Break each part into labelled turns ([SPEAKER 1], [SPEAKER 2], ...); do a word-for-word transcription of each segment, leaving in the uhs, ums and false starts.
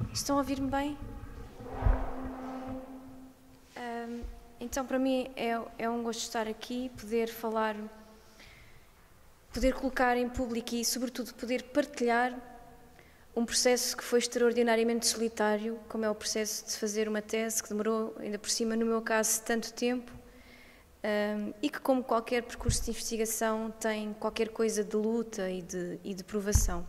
[SPEAKER 1] Estão a ouvir-me bem? Um, então, para mim, é, é um gosto estar aqui, poder falar, poder colocar em público e, sobretudo, poder partilhar um processo que foi extraordinariamente solitário, como é o processo de fazer uma tese, que demorou, ainda por cima, no meu caso, tanto tempo, um, e que, como qualquer percurso de investigação, tem qualquer coisa de luta e de, e de provação.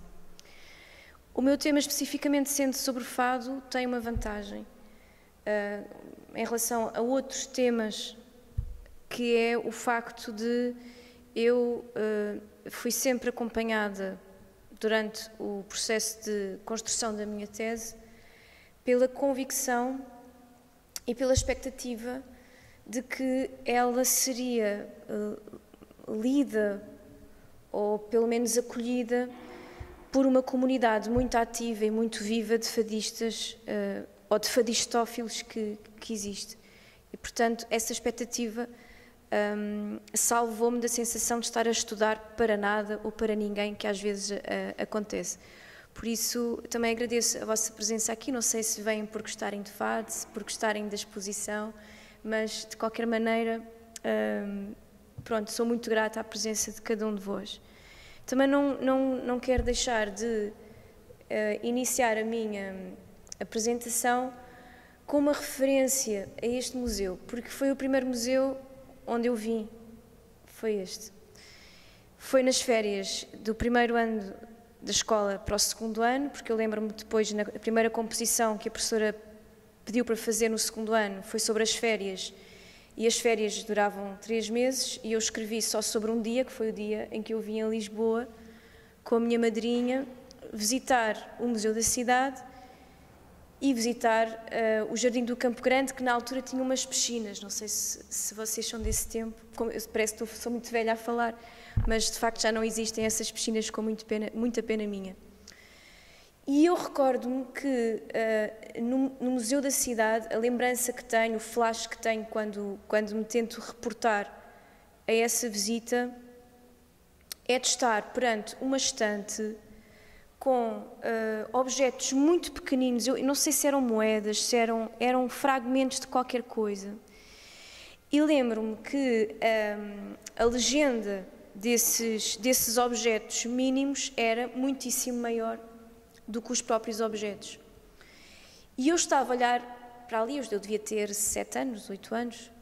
[SPEAKER 1] O meu tema, especificamente sendo sobre fado, tem uma vantagem uh, em relação a outros temas, que é o facto de eu uh, fui sempre acompanhada durante o processo de construção da minha tese pela convicção e pela expectativa de que ela seria uh, lida ou pelo menos acolhida por uma comunidade muito ativa e muito viva de fadistas uh, ou de fadistófilos que, que existe. E, portanto, essa expectativa um, salvou-me da sensação de estar a estudar para nada ou para ninguém, que às vezes uh, acontece. Por isso, também agradeço a vossa presença aqui. Não sei se vêm por gostarem de fado, se por gostarem da exposição, mas, de qualquer maneira, um, pronto, sou muito grata à presença de cada um de vós. Também não, não, não quero deixar de uh, iniciar a minha apresentação com uma referência a este museu, porque foi o primeiro museu onde eu vim, foi este. Foi nas férias do primeiro ano da escola para o segundo ano, porque eu lembro-me depois, na primeira composição que a professora pediu para fazer no segundo ano, foi sobre as férias, e as férias duravam três meses e eu escrevi só sobre um dia, que foi o dia em que eu vim a Lisboa com a minha madrinha visitar o Museu da Cidade e visitar uh, o Jardim do Campo Grande, que na altura tinha umas piscinas. Não sei se, se vocês são desse tempo, como, parece que sou muito velha a falar, mas de facto já não existem essas piscinas, com muito pena, muita pena minha. E eu recordo-me que uh, no, no Museu da Cidade, a lembrança que tenho, o flash que tenho quando, quando me tento reportar a essa visita, é de estar perante uma estante com uh, objetos muito pequeninos. Eu não sei se eram moedas, se eram, eram fragmentos de qualquer coisa. E lembro-me que um, a legenda desses, desses objetos mínimos era muitíssimo maior do que os próprios objetos. E eu estava a olhar para ali, eu devia ter sete anos, oito anos,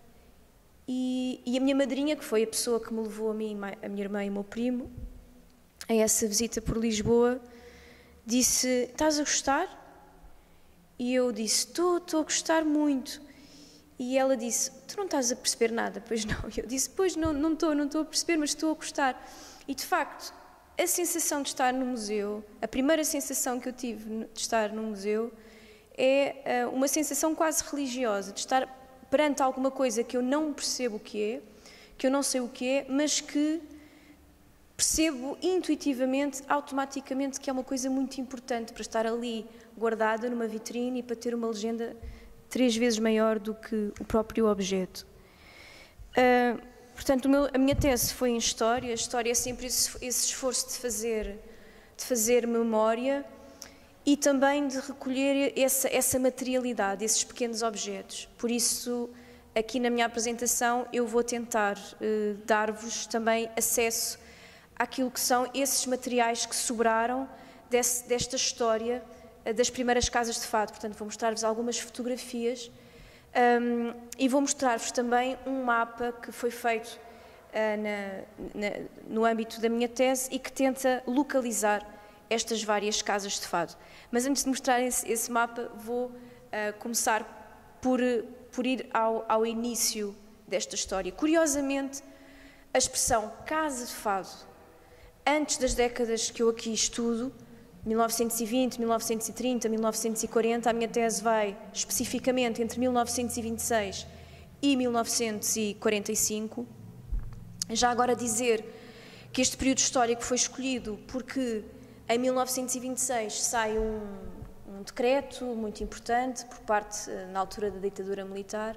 [SPEAKER 1] e, e a minha madrinha, que foi a pessoa que me levou a mim, a minha irmã e o meu primo, a essa visita por Lisboa, disse: "Estás a gostar?" E eu disse: "Estou, estou a gostar muito." E ela disse: "Tu não estás a perceber nada, pois não?" E eu disse: "Pois não, não estou, não estou a perceber, mas estou a gostar." E de facto, a sensação de estar no museu, a primeira sensação que eu tive de estar no museu é uh, uma sensação quase religiosa, de estar perante alguma coisa que eu não percebo o que é, que eu não sei o que é, mas que percebo intuitivamente, automaticamente, que é uma coisa muito importante para estar ali guardada numa vitrine e para ter uma legenda três vezes maior do que o próprio objeto. Uh, Portanto, o meu, a minha tese foi em História. A História é sempre esse, esse esforço de fazer, de fazer memória e também de recolher essa, essa materialidade, esses pequenos objetos. Por isso, aqui na minha apresentação, eu vou tentar eh, dar-vos também acesso àquilo que são esses materiais que sobraram desse, desta história eh, das primeiras casas de fado. Portanto, vou mostrar-vos algumas fotografias. Um, e vou mostrar-vos também um mapa que foi feito uh, na, na, no âmbito da minha tese e que tenta localizar estas várias casas de fado. Mas antes de mostrar esse, esse mapa, vou uh, começar por, por ir ao, ao início desta história. Curiosamente, a expressão casa de fado, antes das décadas que eu aqui estudo, mil novecentos e vinte, mil novecentos e trinta, mil novecentos e quarenta, a minha tese vai especificamente entre mil novecentos e vinte e seis e mil novecentos e quarenta e cinco. Já agora dizer que este período histórico foi escolhido porque em mil novecentos e vinte e seis sai um, um decreto muito importante por parte, na altura da ditadura militar,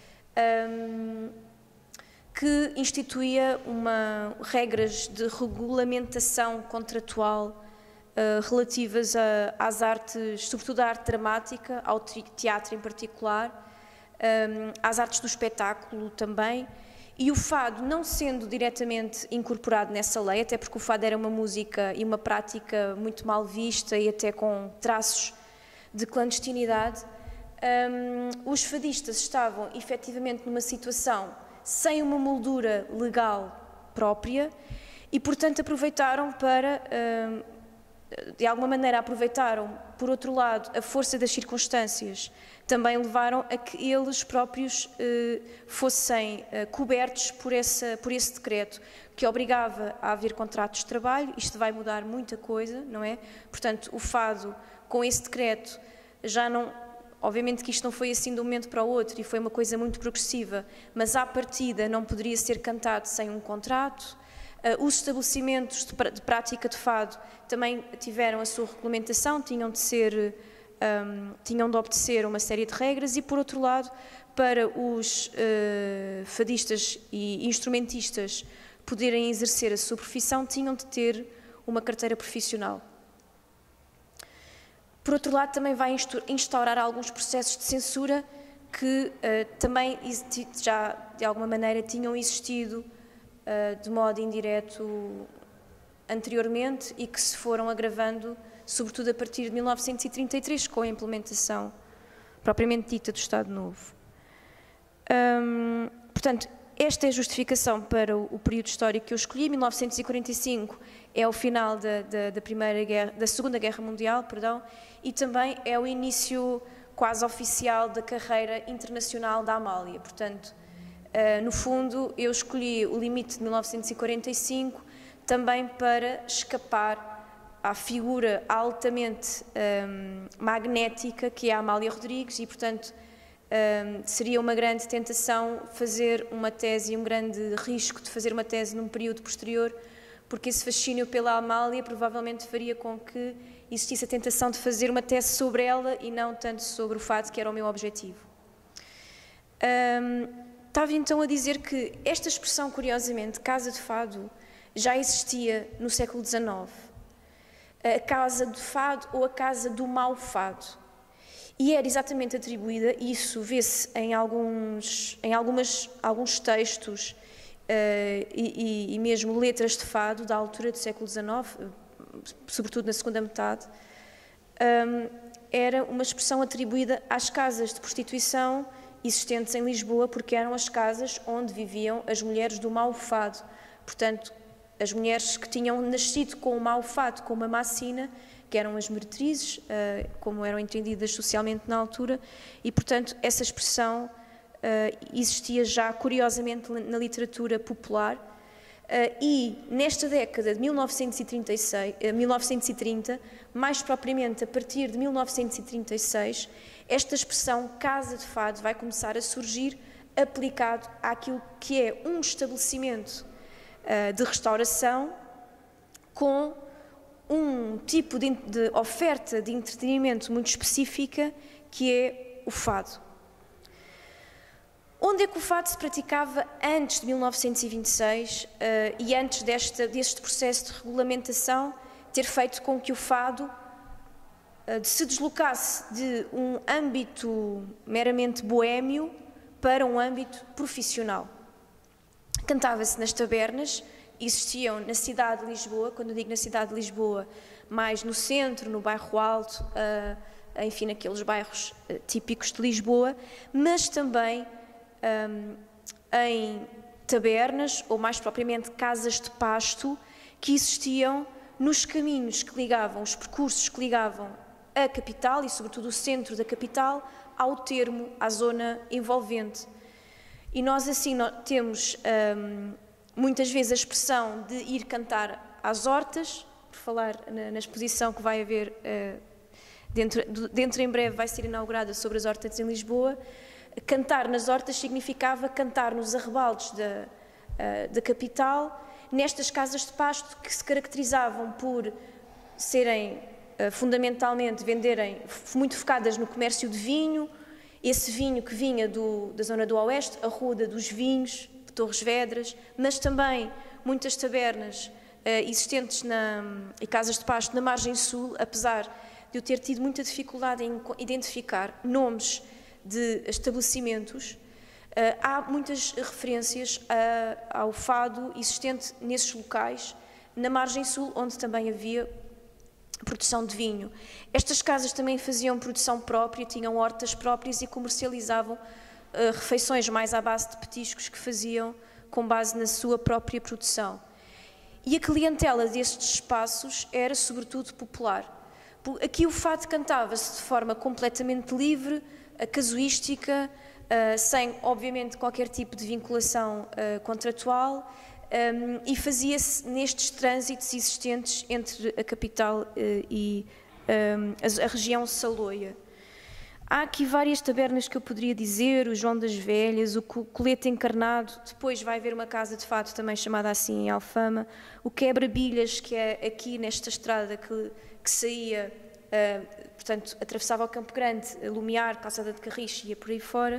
[SPEAKER 1] um, que instituía uma, regras de regulamentação contratual uh, relativas a, às artes, sobretudo à arte dramática, ao teatro em particular, um, às artes do espetáculo também, e o fado não sendo diretamente incorporado nessa lei, até porque o fado era uma música e uma prática muito mal vista e até com traços de clandestinidade, um, os fadistas estavam efetivamente numa situação sem uma moldura legal própria e, portanto, aproveitaram para, de alguma maneira, aproveitaram, por outro lado, a força das circunstâncias, também levaram a que eles próprios fossem cobertos por, essa, por esse decreto, que obrigava a haver contratos de trabalho. Isto vai mudar muita coisa, não é? Portanto, o fado, com esse decreto, já não... Obviamente que isto não foi assim de um momento para o outro e foi uma coisa muito progressiva, mas à partida não poderia ser cantado sem um contrato. Uh, os estabelecimentos de, de prática de fado também tiveram a sua regulamentação, tinham de ser, um, tinham de obedecer uma série de regras e, por outro lado, para os uh, fadistas e instrumentistas poderem exercer a sua profissão, tinham de ter uma carteira profissional. Por outro lado, também vai instaurar alguns processos de censura que uh, também já, de alguma maneira, tinham existido uh, de modo indireto anteriormente e que se foram agravando, sobretudo a partir de mil novecentos e trinta e três, com a implementação propriamente dita do Estado Novo. Um, portanto, esta é a justificação para o, o período histórico que eu escolhi. mil novecentos e quarenta e cinco é o final da, da, da, primeira guerra, da Segunda Guerra Mundial, perdão, e também é o início quase oficial da carreira internacional da Amália. Portanto, uh, no fundo, eu escolhi o limite de mil novecentos e quarenta e cinco também para escapar à figura altamente um, magnética que é a Amália Rodrigues e, portanto, um, seria uma grande tentação fazer uma tese e um grande risco de fazer uma tese num período posterior, porque esse fascínio pela Amália provavelmente faria com que existisse a tentação de fazer uma tese sobre ela e não tanto sobre o fado, que era o meu objetivo. Um, estava então a dizer que esta expressão, curiosamente, casa de fado, já existia no século dezenove. A casa de fado ou a casa do mau fado. E era exatamente atribuída, isso vê-se em, alguns, em algumas, alguns textos uh, e, e mesmo letras de fado da altura do século dezenove, sobretudo na segunda metade, um, era uma expressão atribuída às casas de prostituição existentes em Lisboa, porque eram as casas onde viviam as mulheres do mau fado. Portanto, as mulheres que tinham nascido com o mau fado, com uma macina, que eram as meretrizes, uh, como eram entendidas socialmente na altura, e, portanto, essa expressão uh, existia já, curiosamente, na literatura popular, uh, e nesta década de mil novecentos e trinta e seis, uh, mil novecentos e trinta, mais propriamente a partir de mil novecentos e trinta e seis, esta expressão casa de fado vai começar a surgir aplicado àquilo que é um estabelecimento uh, de restauração com um tipo de, de oferta de entretenimento muito específica, que é o fado. Onde é que o fado se praticava antes de mil novecentos e vinte e seis uh, e antes desta, deste processo de regulamentação ter feito com que o fado uh, se deslocasse de um âmbito meramente boémio para um âmbito profissional? Cantava-se nas tabernas. Existiam na cidade de Lisboa, quando eu digo na cidade de Lisboa, mais no centro, no bairro Alto, uh, enfim, naqueles bairros uh, típicos de Lisboa, mas também um, em tabernas, ou mais propriamente casas de pasto, que existiam nos caminhos que ligavam, os percursos que ligavam a capital e sobretudo o centro da capital ao termo, à zona envolvente. E nós assim nós temos um, muitas vezes a expressão de ir cantar às hortas, por falar na, na exposição que vai haver, uh, dentro, dentro em breve vai ser inaugurada sobre as hortas em Lisboa. Cantar nas hortas significava cantar nos arrebaldes da, uh, da capital, nestas casas de pasto que se caracterizavam por serem uh, fundamentalmente, venderem, muito focadas no comércio de vinho, esse vinho que vinha do, da zona do Oeste, a Ruda dos Vinhos, Torres Vedras, mas também muitas tabernas existentes na, e casas de pasto na margem sul, apesar de eu ter tido muita dificuldade em identificar nomes de estabelecimentos, há muitas referências ao fado existente nesses locais, na margem sul, onde também havia produção de vinho. Estas casas também faziam produção própria, tinham hortas próprias e comercializavam uh, refeições mais à base de petiscos que faziam com base na sua própria produção. E a clientela destes espaços era sobretudo popular. Aqui o fado cantava-se de forma completamente livre, a casuística, uh, sem obviamente qualquer tipo de vinculação uh, contratual, Um, e fazia-se nestes trânsitos existentes entre a capital uh, e um, a, a região saloia. Há aqui várias tabernas que eu poderia dizer, o João das Velhas, o Colete Encarnado, depois vai haver uma casa de fado também chamada assim em Alfama, o Quebra-Bilhas, que é aqui nesta estrada que, que saía, uh, portanto, atravessava o Campo Grande, Lumiar, Calçada de Carris e ia por aí fora.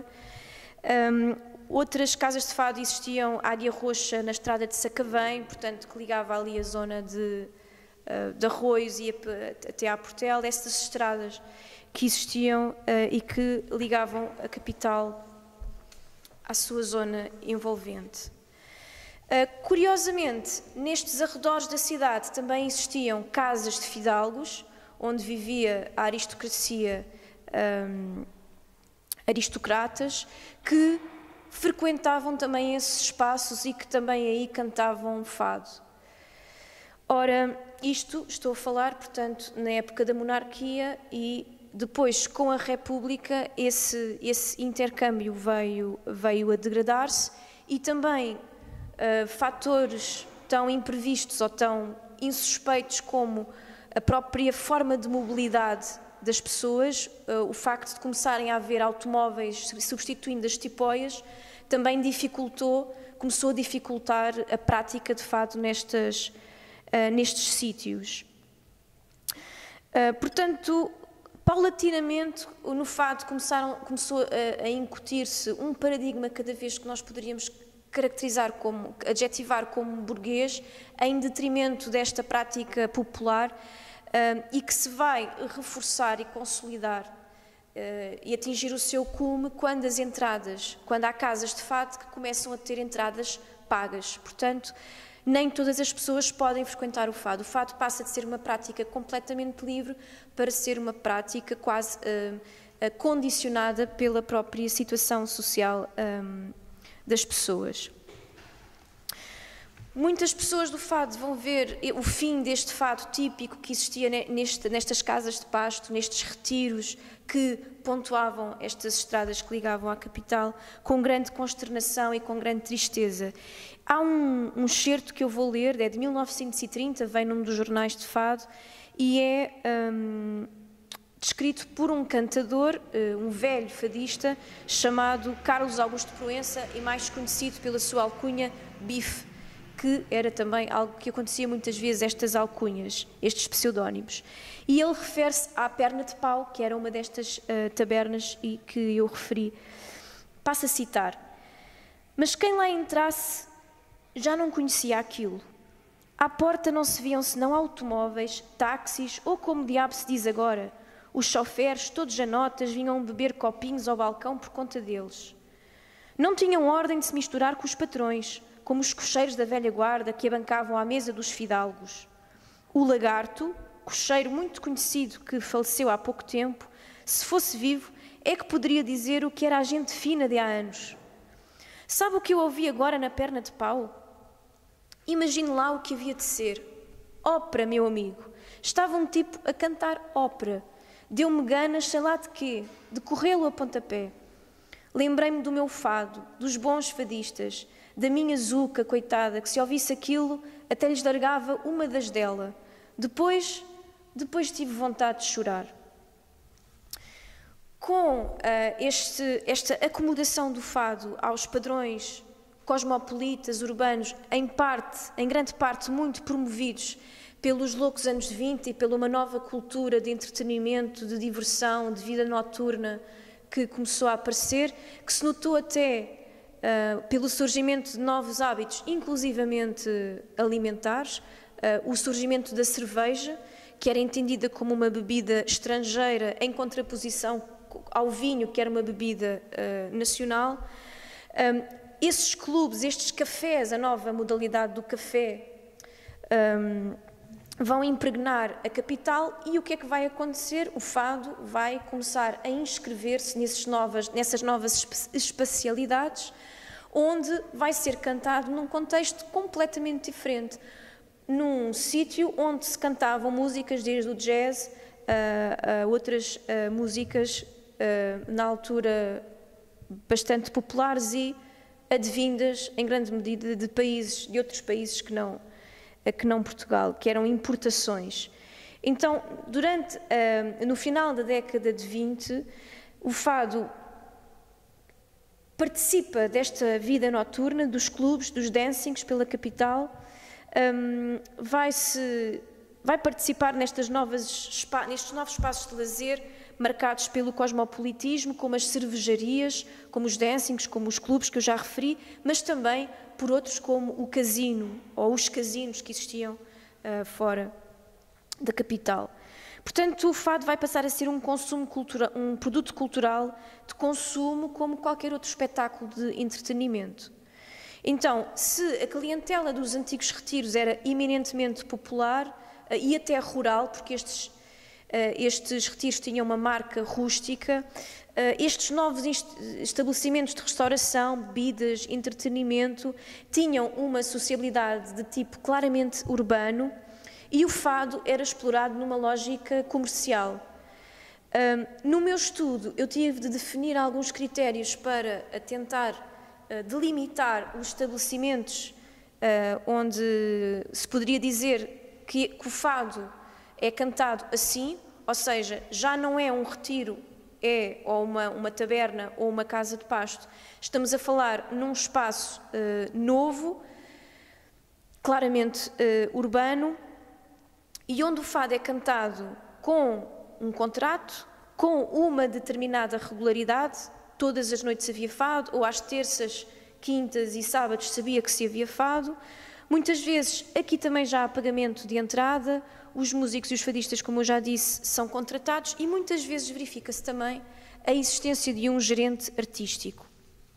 [SPEAKER 1] Um, Outras casas de fado existiam, Águia Roxa, na estrada de Sacavém, portanto, que ligava ali a zona de, uh, de Arroios e até à Portela, essas estradas que existiam uh, e que ligavam a capital à sua zona envolvente. Uh, curiosamente, nestes arredores da cidade também existiam casas de fidalgos, onde vivia a aristocracia, um, aristocratas, que frequentavam também esses espaços e que também aí cantavam fado. Ora, isto estou a falar, portanto, na época da monarquia e depois, com a República, esse, esse intercâmbio veio, veio a degradar-se e também uh, fatores tão imprevistos ou tão insuspeitos como a própria forma de mobilidade das pessoas, uh, o facto de começarem a haver automóveis substituindo as tipóias, também dificultou, começou a dificultar a prática de fado nestas, uh, nestes sítios. Uh, portanto, paulatinamente, no fado começaram, começou a, a incutir-se um paradigma cada vez que nós poderíamos caracterizar como, adjetivar como burguês, em detrimento desta prática popular, Uh, e que se vai reforçar e consolidar uh, e atingir o seu cume quando as entradas, quando há casas de fado que começam a ter entradas pagas. Portanto, nem todas as pessoas podem frequentar o fado. O fado passa de ser uma prática completamente livre para ser uma prática quase uh, uh, condicionada pela própria situação social um, das pessoas. Muitas pessoas do fado vão ver o fim deste fado típico que existia neste, nestas casas de pasto, nestes retiros que pontuavam estas estradas que ligavam à capital, com grande consternação e com grande tristeza. Há um, um excerto que eu vou ler, é de mil novecentos e trinta, vem num dos jornais de fado, e é um, descrito por um cantador, um velho fadista, chamado Carlos Augusto Proença, e mais conhecido pela sua alcunha Bife, que era também algo que acontecia muitas vezes, estas alcunhas, estes pseudónimos. E ele refere-se à Perna de Pau, que era uma destas uh, tabernas e que eu referi. Passo a citar. Mas quem lá entrasse já não conhecia aquilo. À porta não se viam senão automóveis, táxis ou, como diabo se diz agora, os choferes, todos janotas, vinham beber copinhos ao balcão por conta deles. Não tinham ordem de se misturar com os patrões, como os cocheiros da velha guarda que abancavam à mesa dos fidalgos. O Lagarto, cocheiro muito conhecido que faleceu há pouco tempo, se fosse vivo, é que poderia dizer o que era a gente fina de há anos. Sabe o que eu ouvi agora na Perna de Pau? Imagine lá o que havia de ser. Ópera, meu amigo. Estava um tipo a cantar ópera. Deu-me ganas, sei lá de quê, de corrê-lo a pontapé. Lembrei-me do meu fado, dos bons fadistas, da minha Zuca, coitada, que se ouvisse aquilo até lhes largava uma das dela. Depois, depois tive vontade de chorar. Com uh, este, esta acomodação do fado aos padrões cosmopolitas, urbanos, em parte, em grande parte, muito promovidos pelos loucos anos vinte e pela uma nova cultura de entretenimento, de diversão, de vida noturna que começou a aparecer, que se notou até uh, pelo surgimento de novos hábitos, inclusivamente alimentares, uh, o surgimento da cerveja, que era entendida como uma bebida estrangeira em contraposição ao vinho, que era uma bebida uh, nacional. Um, esses clubes, estes cafés, a nova modalidade do café, um, vão impregnar a capital, e o que é que vai acontecer? O fado vai começar a inscrever-se nessas novas, nessas novas espacialidades, onde vai ser cantado num contexto completamente diferente, num sítio onde se cantavam músicas desde o jazz a, a outras a, músicas a, na altura bastante populares e advindas em grande medida de países, de outros países que não, que não Portugal, que eram importações. Então, durante, no final da década de vinte, o fado participa desta vida noturna, dos clubes, dos dancings pela capital, um, vai, -se, vai participar nestas novas, nestes novos espaços de lazer marcados pelo cosmopolitismo, como as cervejarias, como os dancings, como os clubes que eu já referi, mas também por outros como o casino, ou os casinos que existiam uh, fora da capital. Portanto, o fado vai passar a ser um, consumo cultural, um produto cultural de consumo como qualquer outro espetáculo de entretenimento. Então, se a clientela dos antigos retiros era eminentemente popular uh, e até rural, porque estes, uh, estes retiros tinham uma marca rústica, uh, estes novos estabelecimentos de restauração, bebidas, entretenimento, tinham uma sociabilidade de tipo claramente urbano, e o fado era explorado numa lógica comercial. Um, no meu estudo, eu tive de definir alguns critérios para tentar uh, delimitar os estabelecimentos uh, onde se poderia dizer que, que o fado é cantado assim, ou seja, já não é um retiro, é ou uma, uma taberna ou uma casa de pasto. Estamos a falar num espaço uh, novo, claramente uh, urbano, e onde o fado é cantado com um contrato, com uma determinada regularidade. Todas as noites havia fado, ou às terças, quintas e sábados sabia que se havia fado. Muitas vezes, aqui também já há pagamento de entrada, os músicos e os fadistas, como eu já disse, são contratados, e muitas vezes verifica-se também a existência de um gerente artístico.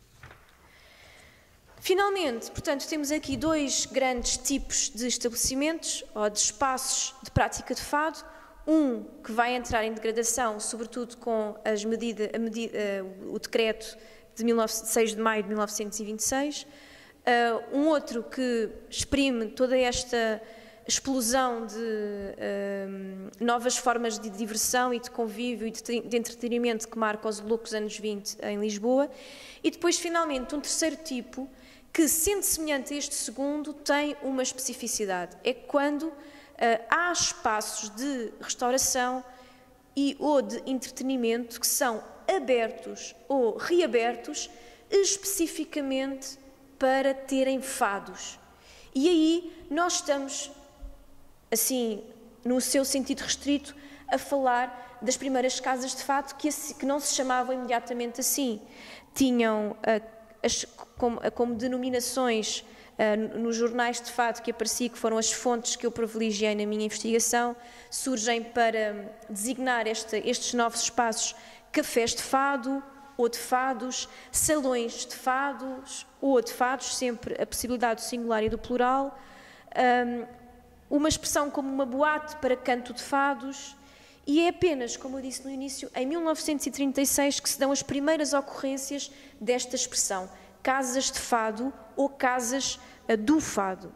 [SPEAKER 1] Finalmente, portanto, temos aqui dois grandes tipos de estabelecimentos, ou de espaços de prática de fado. Um que vai entrar em degradação, sobretudo com as medida, a medida, uh, o decreto de seis de maio de mil novecentos e vinte e seis. Uh, um outro que exprime toda esta explosão de uh, novas formas de diversão e de convívio e de, de entretenimento que marca os loucos anos vinte em Lisboa. E depois, finalmente, um terceiro tipo, que, sendo semelhante a este segundo, tem uma especificidade. É quando uh, há espaços de restauração e ou de entretenimento que são abertos ou reabertos especificamente para terem fados. E aí nós estamos, assim, no seu sentido restrito, a falar das primeiras casas de fado que, que não se chamavam imediatamente assim. Tinham uh, As, como, como denominações uh, nos jornais de fado que aparecia, que foram as fontes que eu privilegiei na minha investigação, surgem para designar esta, estes novos espaços: cafés de fado, ou de fados, salões de fados, ou de fados, sempre a possibilidade do singular e do plural, um, uma expressão como uma boate para canto de fados. E é apenas, como eu disse no início, em mil novecentos e trinta e seis que se dão as primeiras ocorrências desta expressão, casas de fado ou casas uh, do fado.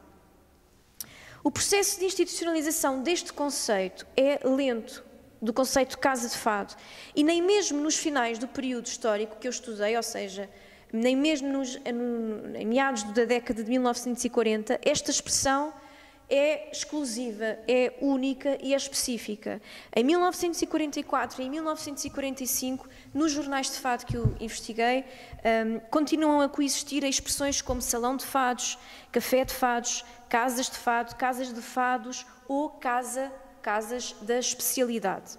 [SPEAKER 1] O processo de institucionalização deste conceito é lento, do conceito de casa de fado, e nem mesmo nos finais do período histórico que eu estudei, ou seja, nem mesmo nos, no, em meados da década de mil novecentos e quarenta, esta expressão é exclusiva, é única e é específica. Em mil novecentos e quarenta e quatro e em mil novecentos e quarenta e cinco, nos jornais de fado que eu investiguei, um, continuam a coexistir expressões como salão de fados, café de fados, casas de fado, casas de fados ou casa, casas da especialidade.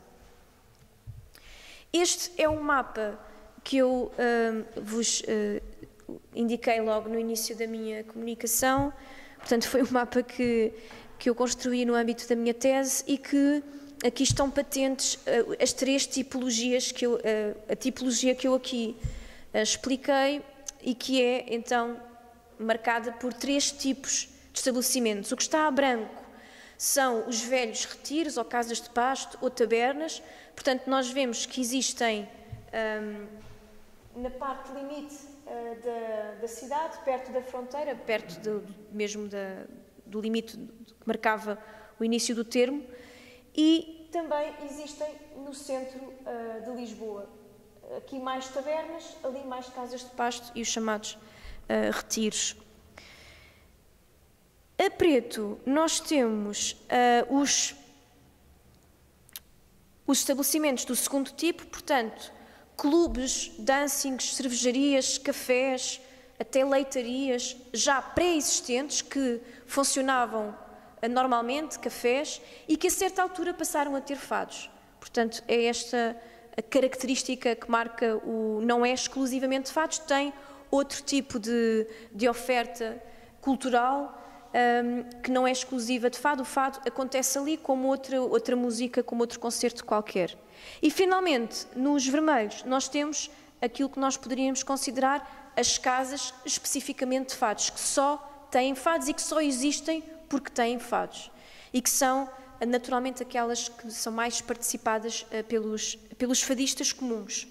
[SPEAKER 1] Este é um mapa que eu um, vos uh, indiquei logo no início da minha comunicação. Portanto, foi um mapa que, que eu construí no âmbito da minha tese e que aqui estão patentes uh, as três tipologias, que eu, uh, a tipologia que eu aqui uh, expliquei e que é, então, marcada por três tipos de estabelecimentos. O que está a branco são os velhos retiros, ou casas de pasto, ou tabernas. Portanto, nós vemos que existem um, na parte limite uh, da, da cidade, perto da fronteira, perto de, mesmo da, do limite que marcava o início do termo, e também existem no centro uh, de Lisboa. Aqui mais tabernas, ali mais casas de pasto e os chamados uh, retiros. A preto, nós temos uh, os, os estabelecimentos do segundo tipo, portanto, clubes, dancings, cervejarias, cafés, até leitarias, já pré-existentes, que funcionavam uh, normalmente, cafés, e que a certa altura passaram a ter fados. Portanto, é esta a característica que marca o... não é exclusivamente fados, tem outro tipo de, de oferta cultural, Um, que não é exclusiva de fado. O fado acontece ali como outra, outra música, como outro concerto qualquer. E, finalmente, nos vermelhos, nós temos aquilo que nós poderíamos considerar as casas especificamente de fados, que só têm fados e que só existem porque têm fados. E que são, naturalmente, aquelas que são mais participadas uh, pelos, pelos fadistas comuns.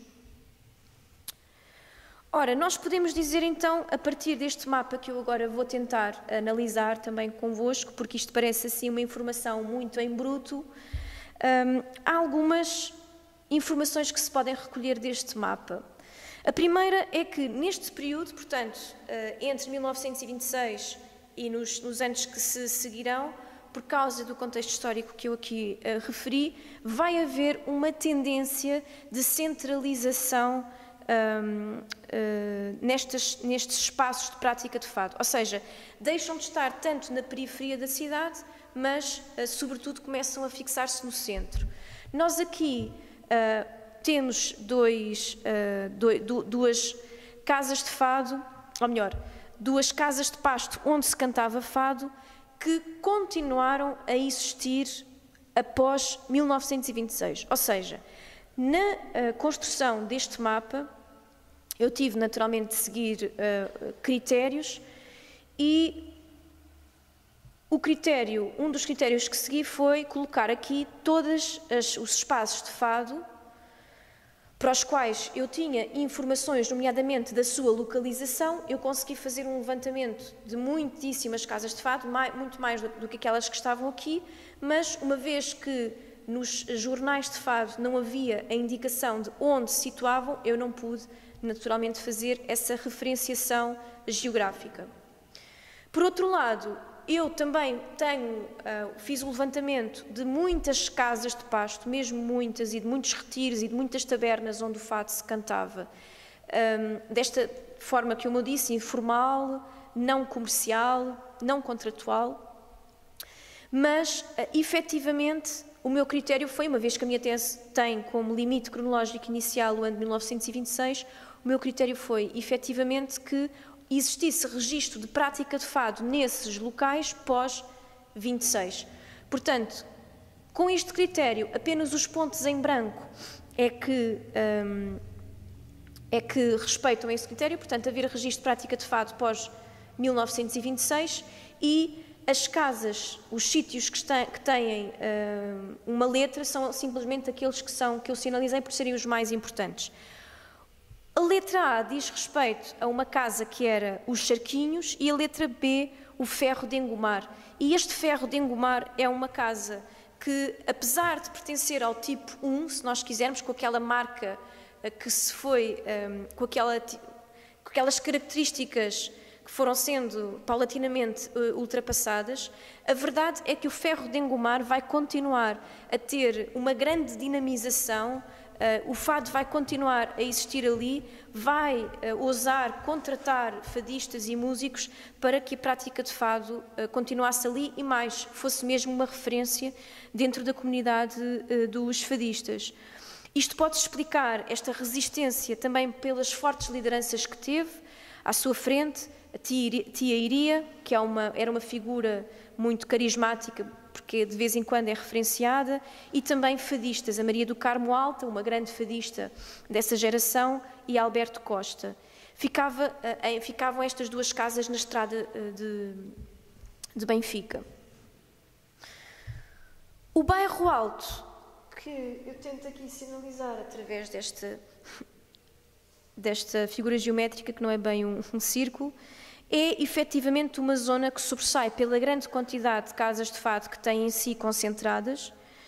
[SPEAKER 1] Ora, nós podemos dizer então, a partir deste mapa que eu agora vou tentar analisar também convosco, porque isto parece assim uma informação muito em bruto, um, há algumas informações que se podem recolher deste mapa. A primeira é que neste período, portanto, uh, entre mil novecentos e vinte e seis e nos, nos anos que se seguirão, por causa do contexto histórico que eu aqui uh, referi, vai haver uma tendência de centralização Um, uh, nestes, nestes espaços de prática de fado, ou seja, deixam de estar tanto na periferia da cidade, mas uh, sobretudo começam a fixar-se no centro. Nós aqui uh, temos dois, uh, do, duas casas de fado, ou melhor, duas casas de pasto onde se cantava fado, que continuaram a existir após mil novecentos e vinte e seis, ou seja, na uh, construção deste mapa, eu tive naturalmente de seguir uh, critérios e o critério, um dos critérios que segui foi colocar aqui todos os espaços de fado para os quais eu tinha informações, nomeadamente da sua localização. Eu consegui fazer um levantamento de muitíssimas casas de fado, mais, muito mais do, do que aquelas que estavam aqui, mas uma vez que nos jornais de fado não havia a indicação de onde se situavam, eu não pude, naturalmente, fazer essa referenciação geográfica. Por outro lado, eu também tenho, uh, fiz o levantamento de muitas casas de pasto, mesmo muitas, e de muitos retiros e de muitas tabernas onde o fado se cantava, um, desta forma que eu disse, informal, não comercial, não contratual, mas, uh, efetivamente, o meu critério foi, uma vez que a minha tese tem como limite cronológico inicial o ano de mil novecentos e vinte e seis, o meu critério foi, efetivamente, que existisse registro de prática de fado nesses locais pós vinte e seis. Portanto, com este critério, apenas os pontos em branco é que, um, é que respeitam esse critério, portanto, haver registro de prática de fado pós mil novecentos e vinte e seis e as casas, os sítios que, está, que têm uh, uma letra são simplesmente aqueles que, são, que eu sinalizei por serem os mais importantes. A letra A diz respeito a uma casa que era os Charquinhos e a letra B, o Ferro de Engomar. E este Ferro de Engomar é uma casa que, apesar de pertencer ao tipo um, se nós quisermos, com aquela marca uh, que se foi, um, com, aquela, com aquelas características que foram sendo paulatinamente uh, ultrapassadas, a verdade é que o Ferro de Engomar vai continuar a ter uma grande dinamização, uh, o fado vai continuar a existir ali, vai uh, ousar contratar fadistas e músicos para que a prática de fado uh, continuasse ali e mais, fosse mesmo uma referência dentro da comunidade uh, dos fadistas. Isto pode explicar esta resistência também pelas fortes lideranças que teve à sua frente, a tia Iria, que é uma, era uma figura muito carismática, porque de vez em quando é referenciada, e também fadistas, a Maria do Carmo Alta, uma grande fadista dessa geração, e Alberto Costa. Ficava, ficavam estas duas casas na estrada de, de Benfica. O Bairro Alto, que eu tento aqui sinalizar através desta, desta figura geométrica, que não é bem um, um círculo, é efetivamente uma zona que sobressai pela grande quantidade de casas de fado que tem em si concentradas.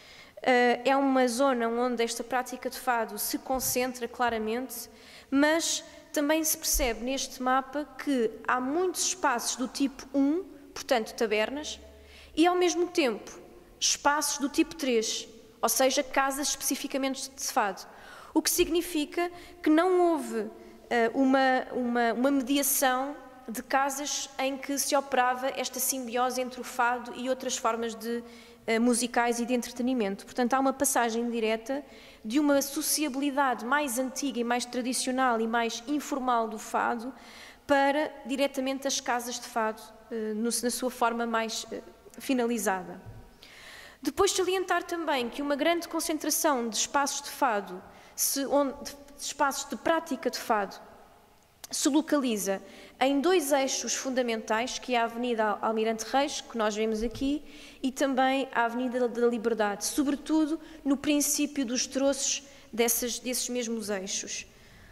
[SPEAKER 1] É uma zona onde esta prática de fado se concentra claramente, mas também se percebe neste mapa que há muitos espaços do tipo um, portanto tabernas, e ao mesmo tempo espaços do tipo três, ou seja, casas especificamente de fado. O que significa que não houve uh, uma, uma, uma mediação de casas em que se operava esta simbiose entre o fado e outras formas de uh, musicais e de entretenimento. Portanto, há uma passagem direta de uma sociabilidade mais antiga e mais tradicional e mais informal do fado para diretamente as casas de fado, uh, no, na sua forma mais uh, finalizada. Depois salientar também que uma grande concentração de espaços de fado, se, onde, de espaços de prática de fado, se localiza em dois eixos fundamentais, que é a Avenida Almirante Reis, que nós vemos aqui, e também a Avenida da Liberdade, sobretudo no princípio dos troços dessas, desses mesmos eixos,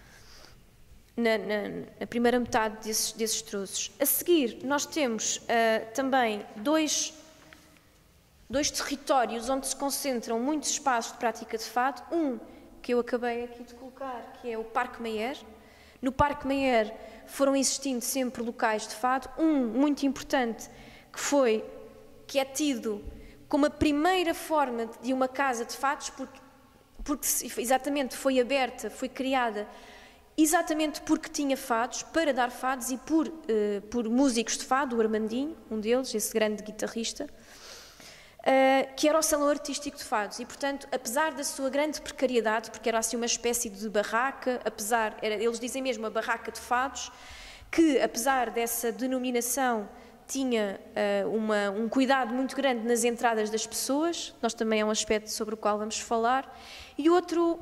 [SPEAKER 1] na, na, na primeira metade desses, desses troços. A seguir, nós temos uh, também dois, dois territórios onde se concentram muitos espaços de prática de fado, um que eu acabei aqui de colocar, que é o Parque Mayer. No Parque Mayer foram existindo sempre locais de fado, um muito importante que foi, que é tido como a primeira forma de uma casa de fados, porque, porque exatamente foi aberta, foi criada exatamente porque tinha fados, para dar fados e por, uh, por músicos de fado, o Armandinho, um deles, esse grande guitarrista, Uh, que era o Salão Artístico de Fados e, portanto, apesar da sua grande precariedade, porque era assim uma espécie de barraca, apesar, era, eles dizem mesmo a barraca de fados, que apesar dessa denominação tinha uh, uma, um cuidado muito grande nas entradas das pessoas, nós também é um aspecto sobre o qual vamos falar, e outro,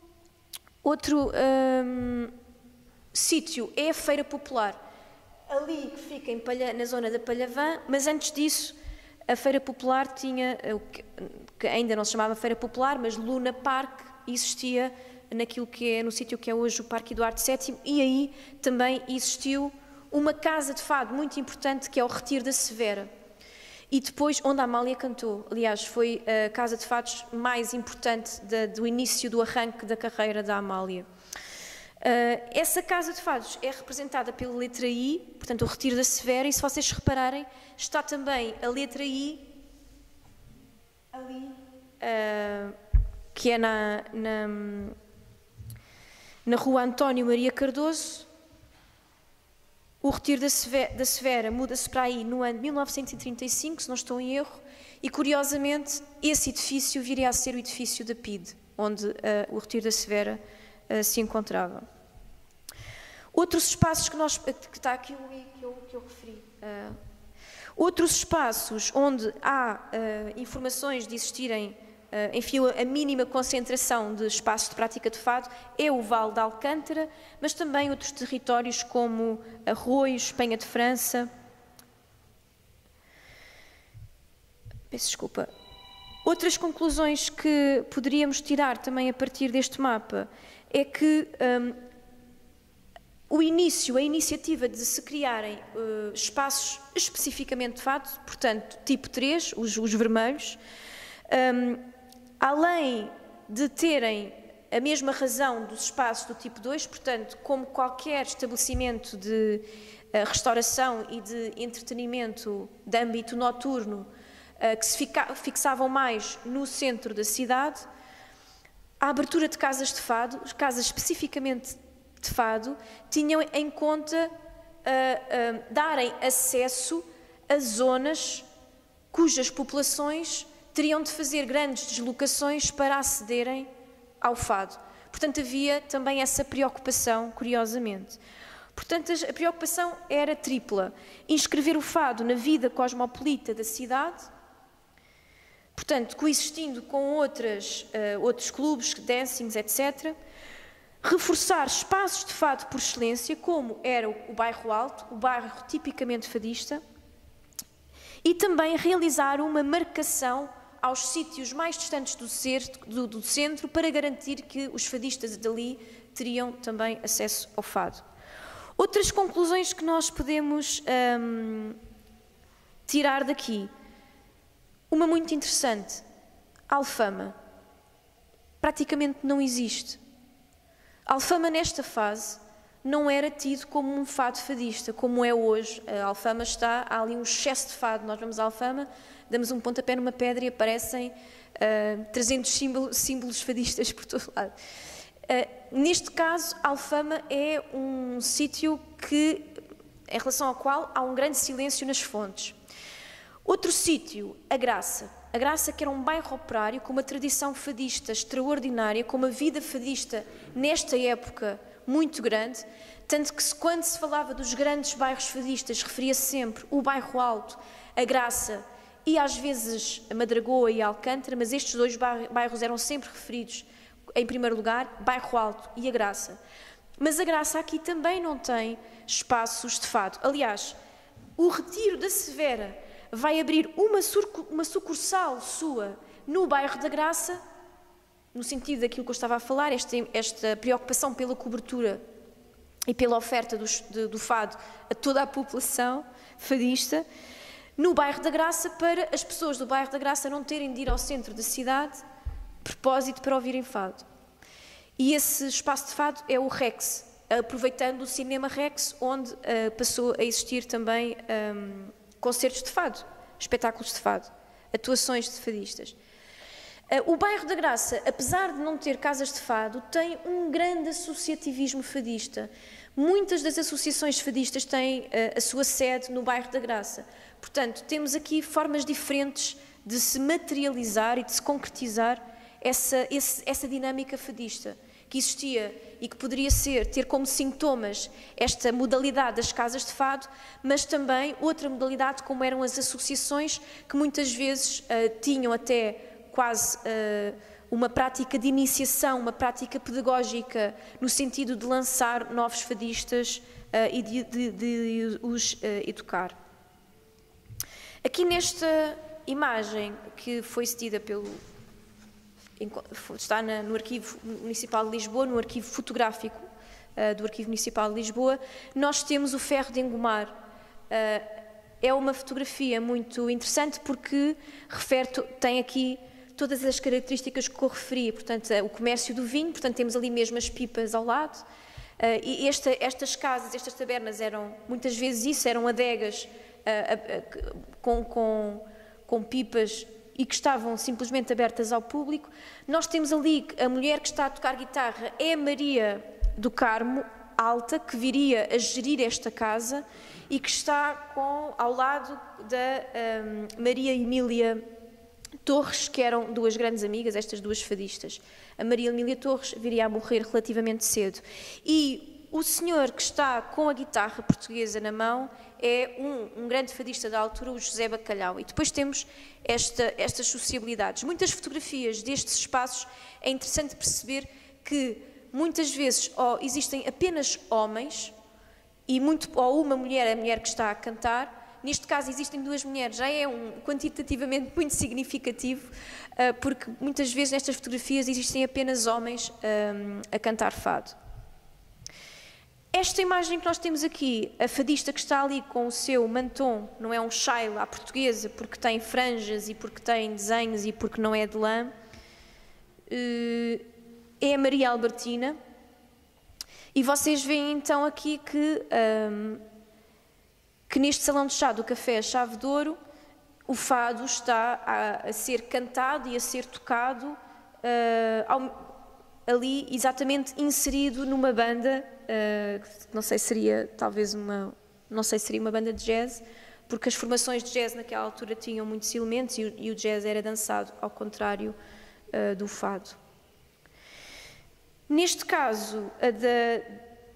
[SPEAKER 1] outro um, sítio é a Feira Popular, ali que fica em Palha, na zona da Palhavã, mas antes disso a Feira Popular tinha, o que ainda não se chamava Feira Popular, mas Luna Park existia naquilo que é, no sítio que é hoje o Parque Eduardo sétimo, e aí também existiu uma casa de fado muito importante, que é o Retiro da Severa. E depois, onde a Amália cantou, aliás, foi a casa de fados mais importante da, do início do arranque da carreira da Amália. Uh, essa casa de fados é representada pela letra I, portanto o Retiro da Severa, e se vocês repararem, está também a letra I, ali, uh, que é na, na, na rua António Maria Cardoso. O Retiro da Severa, da Severa muda-se para aí no ano de mil novecentos e trinta e cinco, se não estou em erro, e curiosamente esse edifício viria a ser o edifício da P I D, onde uh, o Retiro da Severa Uh, se encontrava. Outros espaços que nós, que está aqui o I que eu, que eu referi, uh, outros espaços onde há uh, informações de existirem, uh, enfim, a mínima concentração de espaços de prática de fado é o Vale de Alcântara, mas também outros territórios como Arroios, Penha de França. Peço desculpa. Outras conclusões que poderíamos tirar também a partir deste mapa é que um, o início, a iniciativa de se criarem uh, espaços especificamente de fado, portanto, tipo três, os, os vermelhos, um, além de terem a mesma razão dos espaços do tipo dois, portanto, como qualquer estabelecimento de uh, restauração e de entretenimento de âmbito noturno, uh, que se fica, fixavam mais no centro da cidade, a abertura de casas de fado, casas especificamente de fado, tinham em conta uh, uh, darem acesso a zonas cujas populações teriam de fazer grandes deslocações para acederem ao fado. Portanto, havia também essa preocupação, curiosamente. Portanto, a preocupação era tripla. Inscrever o fado na vida cosmopolita da cidade, portanto, coexistindo com outras, uh, outros clubes, dancings, etcétera. Reforçar espaços de fado por excelência, como era o, o bairro Alto, o bairro tipicamente fadista, e também realizar uma marcação aos sítios mais distantes do, ser, do, do centro para garantir que os fadistas dali teriam também acesso ao fado. Outras conclusões que nós podemos hum, tirar daqui. Uma muito interessante, a Alfama, praticamente não existe. A Alfama nesta fase não era tido como um fado fadista, como é hoje. A Alfama está, há ali um excesso de fado. Nós vamos à Alfama, damos um pontapé numa pedra e aparecem uh, trezentos símbolos, símbolos fadistas por todo lado. Uh, neste caso, a Alfama é um sítio que, em relação ao qual há um grande silêncio nas fontes. Outro sítio, a Graça. A Graça, que era um bairro operário com uma tradição fadista extraordinária, com uma vida fadista nesta época muito grande, tanto que quando se falava dos grandes bairros fadistas, referia-se sempre o bairro Alto, a Graça e às vezes a Madragoa e a Alcântara, mas estes dois bairros eram sempre referidos em primeiro lugar, bairro Alto e a Graça. Mas a Graça aqui também não tem espaços de fado. Aliás, o Retiro da Severa vai abrir uma, uma sucursal sua no bairro da Graça, no sentido daquilo que eu estava a falar, esta, esta preocupação pela cobertura e pela oferta do, de, do fado a toda a população fadista, no bairro da Graça, para as pessoas do bairro da Graça não terem de ir ao centro da cidade, propósito para ouvirem fado. E esse espaço de fado é o Rex, aproveitando o Cinema Rex, onde uh, passou a existir também um, concertos de fado, espetáculos de fado, atuações de fadistas. Uh, o bairro da Graça, apesar de não ter casas de fado, tem um grande associativismo fadista. Muitas das associações fadistas têm uh, a sua sede no bairro da Graça. Portanto, temos aqui formas diferentes de se materializar e de se concretizar essa, esse, essa dinâmica fadista que existia e que poderia ser, ter como sintomas esta modalidade das casas de fado, mas também outra modalidade como eram as associações, que muitas vezes uh, tinham até quase uh, uma prática de iniciação, uma prática pedagógica no sentido de lançar novos fadistas uh, e de, de, de os uh, educar. Aqui nesta imagem que foi cedida pelo... está na, no Arquivo Municipal de Lisboa, no arquivo fotográfico uh, do Arquivo Municipal de Lisboa, nós temos o ferro de engomar. Uh, é uma fotografia muito interessante porque refere, tem aqui todas as características que eu referi, portanto, o comércio do vinho, portanto, temos ali mesmo as pipas ao lado, uh, e esta, estas casas, estas tabernas eram, muitas vezes isso, eram adegas uh, uh, uh, com, com, com pipas e que estavam simplesmente abertas ao público. Nós temos ali a mulher que está a tocar guitarra, é a Maria do Carmo Alta, que viria a gerir esta casa e que está com, ao lado da um, Maria Emília Torres, que eram duas grandes amigas, estas duas fadistas. A Maria Emília Torres viria a morrer relativamente cedo. E o senhor que está com a guitarra portuguesa na mão é um, um grande fadista da altura, o José Bacalhau. E depois temos esta, estas sociabilidades. Muitas fotografias destes espaços, é interessante perceber que muitas vezes ou existem apenas homens e muito, ou uma mulher, a mulher que está a cantar. Neste caso existem duas mulheres, já é um quantitativamente muito significativo, uh, porque muitas vezes nestas fotografias existem apenas homens um, a cantar fado. Esta imagem que nós temos aqui, a fadista que está ali com o seu mantom, não é um chale à portuguesa, porque tem franjas e porque tem desenhos e porque não é de lã, é a Maria Albertina. E vocês veem então aqui que, um, que neste salão de chá do Café Chave de Ouro, o fado está a, a ser cantado e a ser tocado uh, ao, ali exatamente inserido numa banda. Uh, não sei se seria talvez uma não sei se seria uma banda de jazz, porque as formações de jazz naquela altura tinham muitos elementos e o, e o jazz era dançado ao contrário uh, do fado. Neste caso, a da,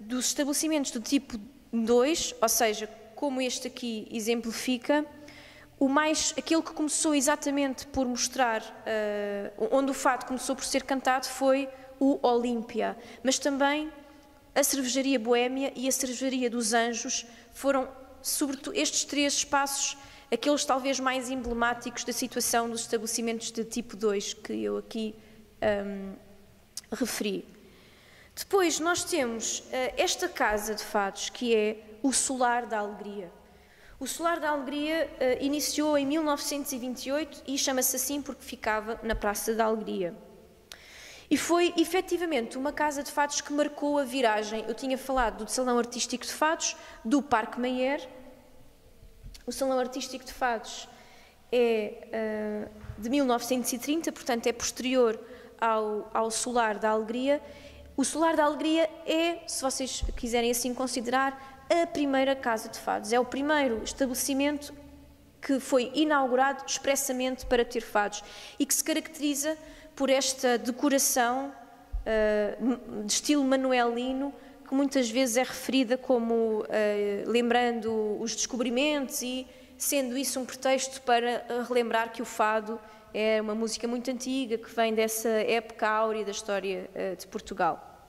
[SPEAKER 1] dos estabelecimentos do tipo dois, ou seja, como este aqui exemplifica, o mais, aquele que começou exatamente por mostrar, uh, onde o fado começou por ser cantado foi o Olímpia, mas também a Cervejaria Boémia e a Cervejaria dos Anjos foram, sobretudo, estes três espaços, aqueles talvez mais emblemáticos da situação dos estabelecimentos de tipo dois que eu aqui um, referi. Depois nós temos uh, esta casa de fados, que é o Solar da Alegria. O Solar da Alegria uh, iniciou em mil novecentos e vinte e oito e chama-se assim porque ficava na Praça da Alegria. E foi, efetivamente, uma casa de fados que marcou a viragem. Eu tinha falado do Salão Artístico de Fados, do Parque Mayer. O Salão Artístico de Fados é uh, de mil novecentos e trinta, portanto é posterior ao, ao Solar da Alegria. O Solar da Alegria é, se vocês quiserem assim considerar, a primeira casa de fados. É o primeiro estabelecimento que foi inaugurado expressamente para ter fados e que se caracteriza por esta decoração uh, de estilo manuelino, que muitas vezes é referida como uh, lembrando os descobrimentos e sendo isso um pretexto para relembrar que o fado é uma música muito antiga, que vem dessa época áurea da história uh, de Portugal.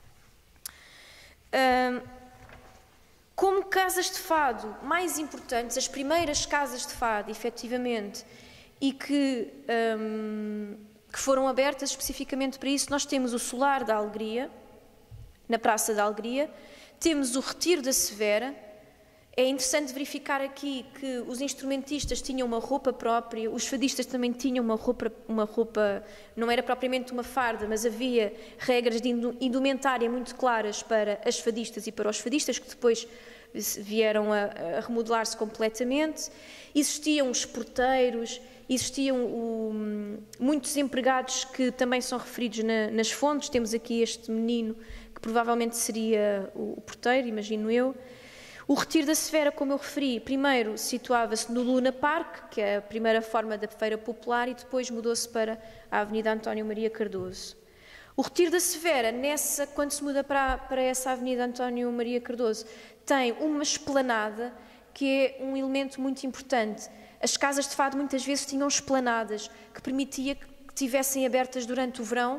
[SPEAKER 1] Uh, Como casas de fado mais importantes, as primeiras casas de fado, efetivamente, e que, um, que foram abertas especificamente para isso, nós temos o Solar da Alegria, na Praça da Alegria, temos o Retiro da Severa. É interessante verificar aqui que os instrumentistas tinham uma roupa própria, os fadistas também tinham uma roupa, uma roupa, não era propriamente uma farda, mas havia regras de indumentária muito claras para as fadistas e para os fadistas, que depois vieram a, a remodelar-se completamente. Existiam os porteiros, existiam o, muitos empregados que também são referidos na, nas fontes. Temos aqui este menino que provavelmente seria o, o porteiro, imagino eu. O Retiro da Severa, como eu referi, primeiro situava-se no Luna Park, que é a primeira forma da feira popular, e depois mudou-se para a Avenida António Maria Cardoso. O Retiro da Severa, nessa, quando se muda para, para essa Avenida António Maria Cardoso, tem uma esplanada que é um elemento muito importante. As casas de fado muitas vezes tinham esplanadas, que permitia que estivessem abertas durante o verão.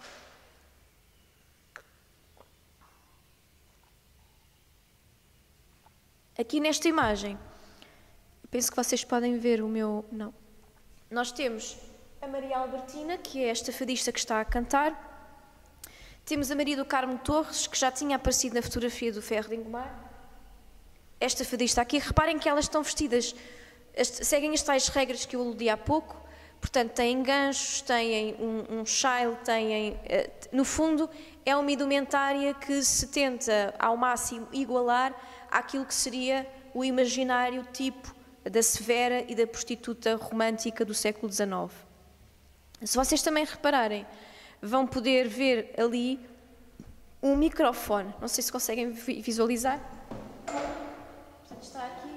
[SPEAKER 1] Aqui nesta imagem, penso que vocês podem ver o meu... Não. Nós temos a Maria Albertina, que é esta fadista que está a cantar. Temos a Maria do Carmo Torres, que já tinha aparecido na fotografia do Ferro de Engomar. Esta fadista aqui, reparem que elas estão vestidas, seguem as tais regras que eu aludi há pouco, portanto têm ganchos, têm um, um chale, têm... No fundo, é uma indumentária que se tenta ao máximo igualar àquilo que seria o imaginário tipo da severa e da prostituta romântica do século dezenove. Se vocês também repararem, vão poder ver ali um microfone. Não sei se conseguem visualizar. Portanto, está aqui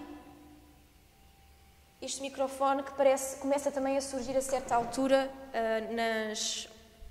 [SPEAKER 1] este microfone que parece, começa também a surgir a certa altura uh, nas,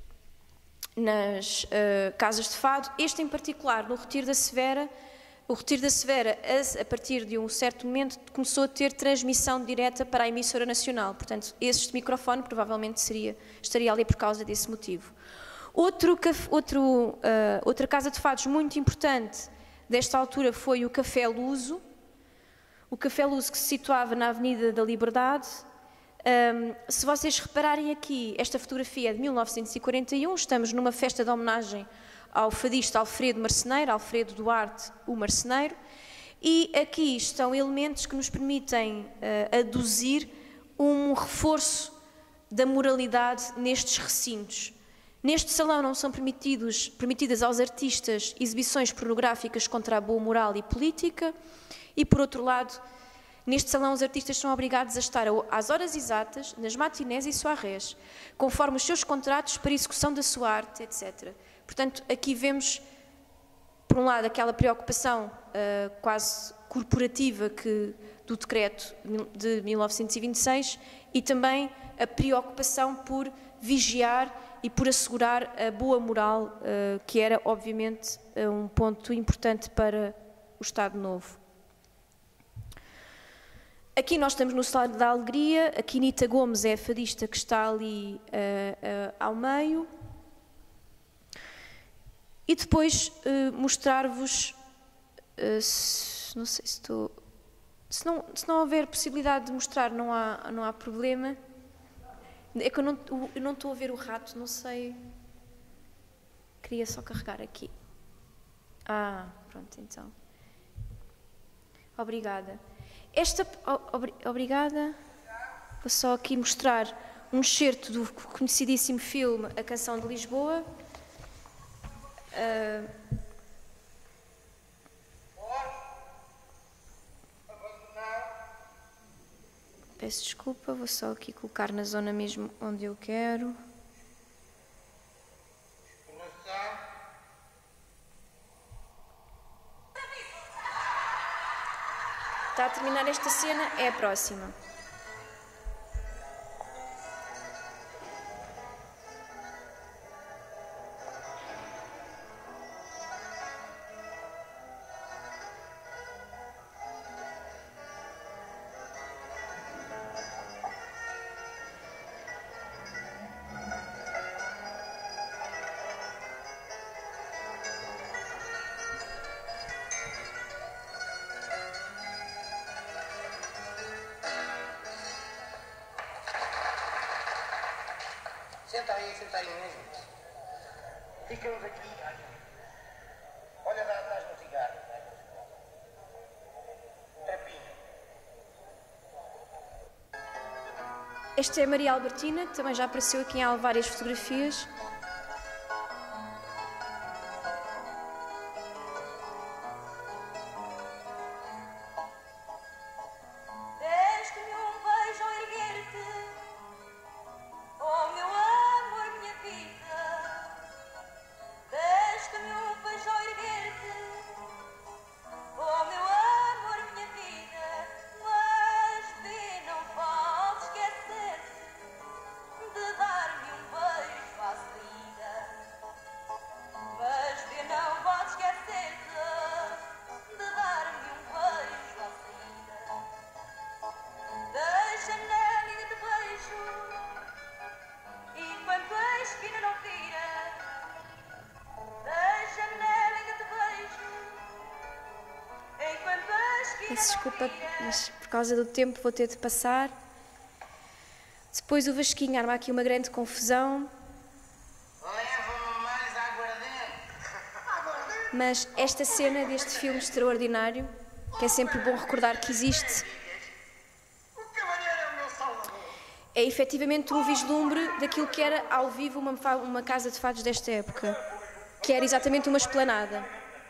[SPEAKER 1] nas uh, casas de fado. Este em particular, no Retiro da Severa. O Retiro da Severa, a partir de um certo momento, começou a ter transmissão direta para a emissora nacional. Portanto, este microfone provavelmente seria, estaria ali por causa desse motivo. Outro, outro, uh, outra casa de fados muito importante desta altura foi o Café Luso. O Café Luso que se situava na Avenida da Liberdade. Um, se vocês repararem aqui, esta fotografia é de mil novecentos e quarenta e um, estamos numa festa de homenagem ao fadista Alfredo Marceneiro, Alfredo Duarte, o Marceneiro, e aqui estão elementos que nos permitem uh, aduzir um reforço da moralidade nestes recintos. Neste salão não são permitidos, permitidas aos artistas exibições pornográficas contra a boa moral e política, e por outro lado, neste salão os artistas são obrigados a estar às horas exatas, nas matinés e soirées, conforme os seus contratos para execução da sua arte, etcétera. Portanto, aqui vemos, por um lado, aquela preocupação uh, quase corporativa que, do decreto de mil novecentos e vinte e seis e também a preocupação por vigiar e por assegurar a boa moral, uh, que era, obviamente, uh, um ponto importante para o Estado Novo. Aqui nós estamos no Estado da Alegria, a Quinita Gomes é a fadista que está ali uh, uh, ao meio. E depois uh, mostrar-vos, uh, se, não sei se estou... Se não, se não houver possibilidade de mostrar, não há, não há problema. É que eu não, eu não estou a ver o rato, não sei. Queria só carregar aqui. Ah, pronto, então. Obrigada. Esta... Ob, obrigada. Vou só aqui mostrar um excerto do conhecidíssimo filme A Canção de Lisboa. Uh, Peço desculpa, vou só aqui colocar na zona mesmo onde eu quero. Está a terminar esta cena, é a próxima.
[SPEAKER 2] Senta aí, senta aí mesmo. Ficamos aqui. Olha lá atrás no cigarro. Trapinho.
[SPEAKER 1] Esta é a Maria Albertina, que também já apareceu aqui em várias fotografias. Peço desculpa, mas por causa do tempo vou ter de passar. Depois o Vasquinho arma aqui uma grande confusão.
[SPEAKER 2] Leva-me mais aguardente.
[SPEAKER 1] Mas esta cena deste filme extraordinário, que é sempre bom recordar que existe,
[SPEAKER 2] O cavalheiro é o meu salvador.
[SPEAKER 1] é efetivamente um vislumbre daquilo que era ao vivo uma, uma casa de fados desta época, que era exatamente uma esplanada.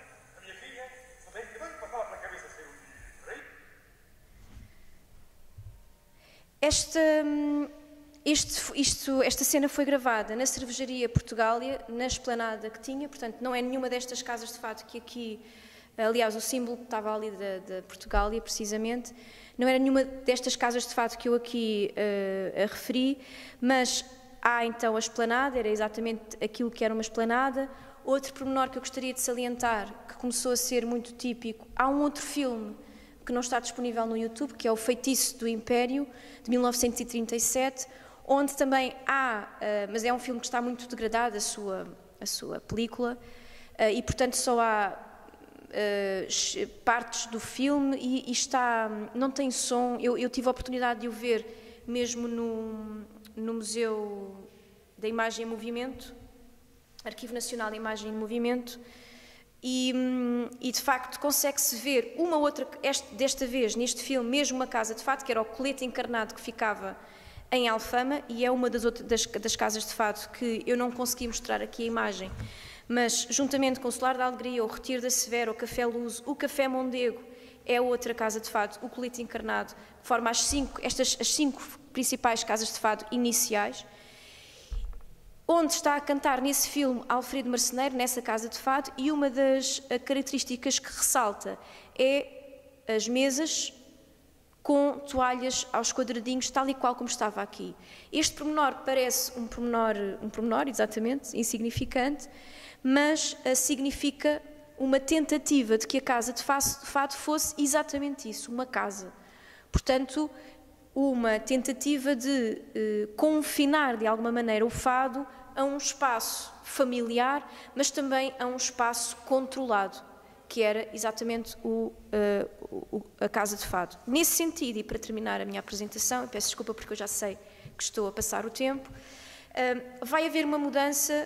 [SPEAKER 1] Esta, este, isto, esta cena foi gravada na cervejaria Portugália, na esplanada que tinha, portanto não é nenhuma destas casas de fado que aqui, aliás o símbolo que estava ali da, da Portugália precisamente, não era nenhuma destas casas de fado que eu aqui uh, a referi, mas há então a esplanada, era exatamente aquilo que era uma esplanada. Outro pormenor que eu gostaria de salientar, que começou a ser muito típico, há um outro filme que não está disponível no YouTube, que é O Feitiço do Império, de mil novecentos e trinta e sete, onde também há, uh, mas é um filme que está muito degradado, a sua, a sua película, uh, e portanto só há uh, partes do filme e, e está, não tem som. Eu, eu tive a oportunidade de o ver mesmo no, no Museu da Imagem em Movimento, Arquivo Nacional da Imagem em Movimento, E, e de facto consegue-se ver uma outra, este, desta vez neste filme, mesmo uma casa de fado, que era o colete encarnado que ficava em Alfama, e é uma das, outras, das, das casas de fado que eu não consegui mostrar aqui a imagem, mas juntamente com o Solar da Alegria, o Retiro da Severa, o Café Luso, o Café Mondego, é outra casa de fado, o colete encarnado, que forma as cinco, estas, as cinco principais casas de fado iniciais, onde está a cantar nesse filme Alfredo Marceneiro, nessa casa de fado, e uma das características que ressalta é as mesas com toalhas aos quadradinhos, tal e qual como estava aqui. Este pormenor parece um pormenor, um pormenor exatamente, insignificante, mas uh, significa uma tentativa de que a casa de fado fosse exatamente isso, uma casa. Portanto, uma tentativa de eh, confinar de alguma maneira o fado a um espaço familiar, mas também a um espaço controlado, que era exatamente o, uh, o, a casa de fado. Nesse sentido, e para terminar a minha apresentação, e peço desculpa porque eu já sei que estou a passar o tempo, uh, vai haver uma mudança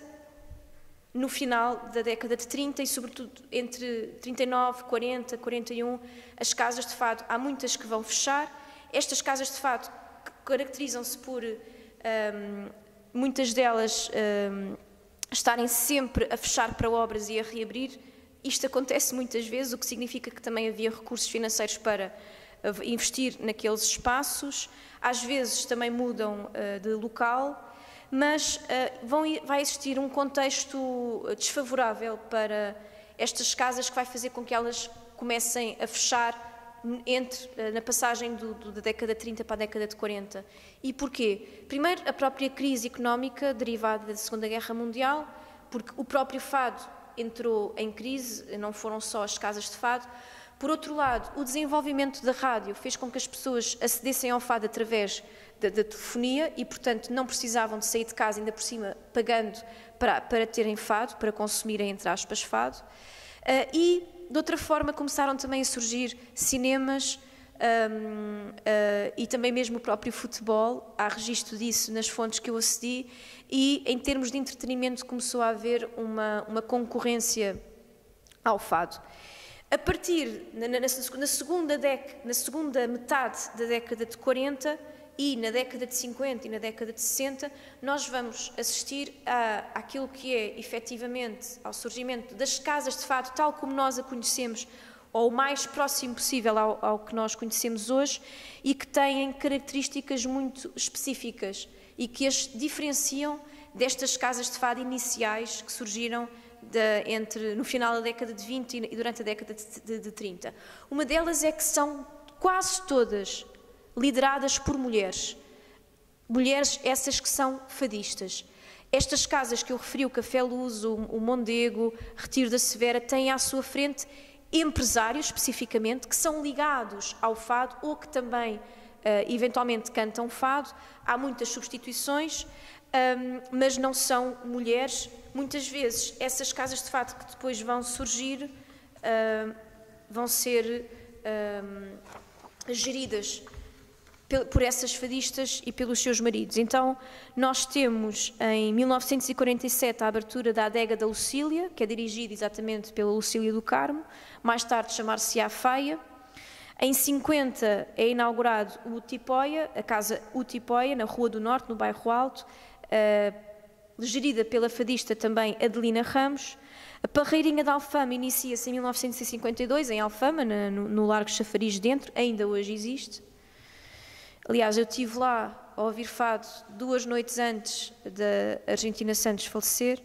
[SPEAKER 1] no final da década de trinta e sobretudo entre trinta e nove, quarenta, quarenta e um, as casas de fado, há muitas que vão fechar. Estas casas de fado caracterizam-se por um, muitas delas um, estarem sempre a fechar para obras e a reabrir. Isto acontece muitas vezes, o que significa que também havia recursos financeiros para uh, investir naqueles espaços. Às vezes também mudam uh, de local, mas uh, vão, vai existir um contexto desfavorável para estas casas que vai fazer com que elas comecem a fechar entre, uh, na passagem do, do, da década de trinta para a década de quarenta. E porquê? Primeiro, a própria crise económica derivada da Segunda Guerra Mundial, porque o próprio fado entrou em crise, não foram só as casas de fado. Por outro lado, o desenvolvimento da rádio fez com que as pessoas acedessem ao fado através da, da telefonia e, portanto, não precisavam de sair de casa, ainda por cima pagando para, para terem fado, para consumirem, entre aspas, fado. Uh, e, de outra forma, começaram também a surgir cinemas um, uh, e também mesmo o próprio futebol. Há registro disso nas fontes que eu acedi e, em termos de entretenimento, começou a haver uma, uma concorrência ao fado. A partir, na, na, na, segunda dec, na segunda metade da década de quarenta e na década de cinquenta e na década de sessenta, nós vamos assistir a, àquilo que é, efetivamente, ao surgimento das casas de fado, tal como nós a conhecemos, ou o mais próximo possível ao, ao que nós conhecemos hoje, e que têm características muito específicas e que as diferenciam destas casas de fado iniciais que surgiram De, entre, no final da década de vinte e durante a década de, de, de trinta. Uma delas é que são quase todas lideradas por mulheres. Mulheres essas que são fadistas. Estas casas que eu referi, o Café Luz, o, o Mondego, Retiro da Severa, têm à sua frente empresários, especificamente, que são ligados ao fado ou que também, uh, eventualmente, cantam fado. Há muitas substituições, um, mas não são mulheres. Muitas vezes, essas casas de fado que depois vão surgir uh, vão ser uh, geridas por essas fadistas e pelos seus maridos. Então, nós temos em mil novecentos e quarenta e sete a abertura da Adega da Lucília, que é dirigida exatamente pela Lucília do Carmo, mais tarde chamar-se-á Faia. Em cinquenta é inaugurado o Utipoia, a Casa Utipoia, na Rua do Norte, no Bairro Alto, uh, gerida pela fadista também Adelina Ramos. A Parreirinha de Alfama inicia-se em mil novecentos e cinquenta e dois, em Alfama, no, no Largo Chafariz dentro, ainda hoje existe. Aliás, eu estive lá a ouvir fado duas noites antes da Argentina Santos falecer.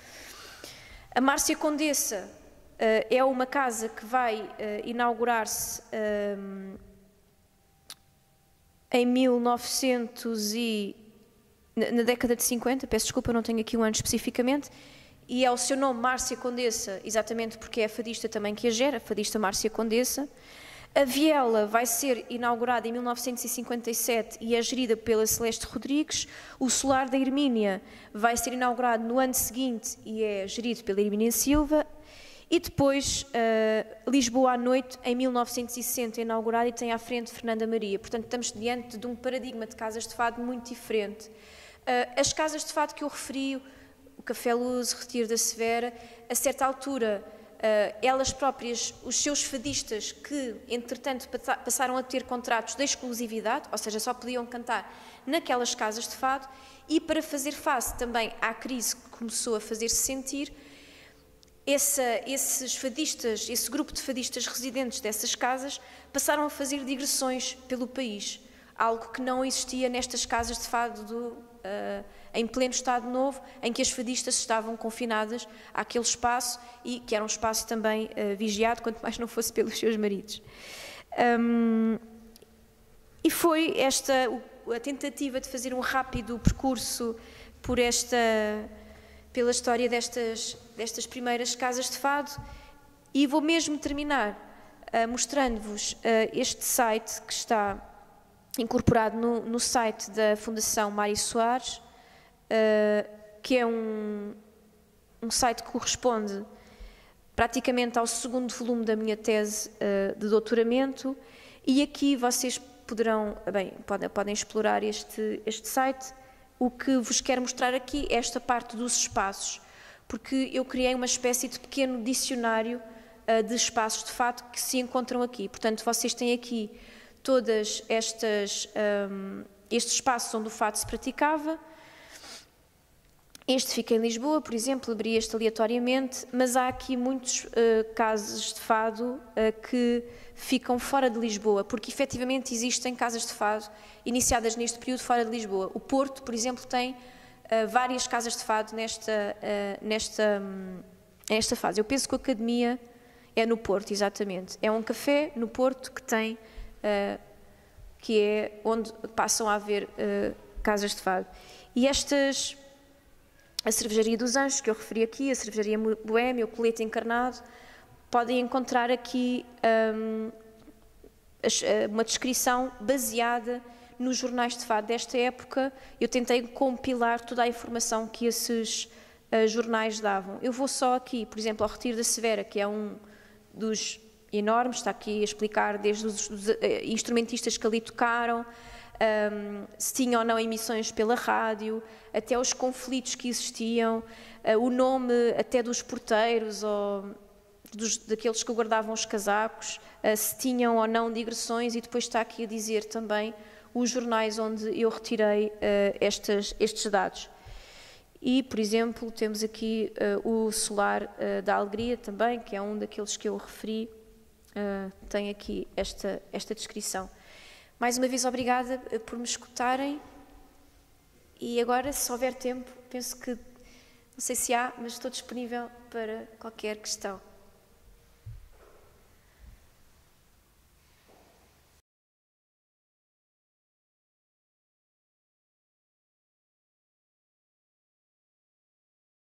[SPEAKER 1] A Márcia Condessa uh, é uma casa que vai uh, inaugurar-se um, em mil e novecentos e na década de cinquenta, peço desculpa, não tenho aqui um ano especificamente, e é o seu nome Márcia Condessa, exatamente porque é a fadista também que a gera, a fadista Márcia Condessa. A Viela vai ser inaugurada em mil novecentos e cinquenta e sete e é gerida pela Celeste Rodrigues. O Solar da Hermínia vai ser inaugurado no ano seguinte e é gerido pela Hermínia Silva. E depois, uh, Lisboa à Noite, em mil novecentos e sessenta, é inaugurada e tem à frente Fernanda Maria. Portanto, estamos diante de um paradigma de casas de fado muito diferente. Uh, as casas de fado que eu referi, o Café Luz, Retiro da Severa, a certa altura, uh, elas próprias, os seus fadistas que, entretanto, passaram a ter contratos de exclusividade, ou seja, só podiam cantar naquelas casas de fado, e para fazer face também à crise que começou a fazer-se sentir, essa, esses fadistas, esse grupo de fadistas residentes dessas casas passaram a fazer digressões pelo país, algo que não existia nestas casas de fado do, uh, em pleno Estado Novo, em que as fadistas estavam confinadas àquele espaço e que era um espaço também uh, vigiado, quanto mais não fosse pelos seus maridos. Um, E foi esta a tentativa de fazer um rápido percurso por esta, pela história destas, destas primeiras casas de fado, e vou mesmo terminar uh, mostrando-vos uh, este site que está incorporado no, no site da Fundação Mário Soares, uh, que é um, um site que corresponde praticamente ao segundo volume da minha tese uh, de doutoramento, e aqui vocês poderão, bem, podem, podem explorar este, este site. O que vos quero mostrar aqui é esta parte dos espaços, porque eu criei uma espécie de pequeno dicionário uh, de espaços de fado que se encontram aqui. Portanto, vocês têm aqui todas estas, um, estes espaços onde o fado se praticava. Este fica em Lisboa, por exemplo, abri este aleatoriamente, mas há aqui muitos uh, casos de fado uh, que ficam fora de Lisboa, porque efetivamente existem casas de fado iniciadas neste período fora de Lisboa. O Porto, por exemplo, tem uh, várias casas de fado nesta, uh, nesta, um, nesta fase. Eu penso que a Academia é no Porto, exatamente. É um café no Porto que tem, uh, que é onde passam a haver uh, casas de fado. E estas... A Cervejaria dos Anjos, que eu referi aqui, a Cervejaria Boémia, o Colete Encarnado, podem encontrar aqui um, uma descrição baseada nos jornais de fado desta época. Eu tentei compilar toda a informação que esses uh, jornais davam. Eu vou só aqui, por exemplo, ao Retiro da Severa, que é um dos enormes, está aqui a explicar desde os, os uh, instrumentistas que ali tocaram, Um, se tinham ou não emissões pela rádio, até os conflitos que existiam, uh, o nome até dos porteiros ou dos, daqueles que guardavam os casacos, uh, se tinham ou não digressões, e depois está aqui a dizer também os jornais onde eu retirei uh, estas, estes dados. E, por exemplo, temos aqui uh, o Solar uh, da Alegria também, que é um daqueles que eu referi, uh, tem aqui esta, esta descrição. Mais uma vez, obrigada por me escutarem, e agora, se houver tempo, penso que, não sei se há, mas estou disponível para qualquer questão.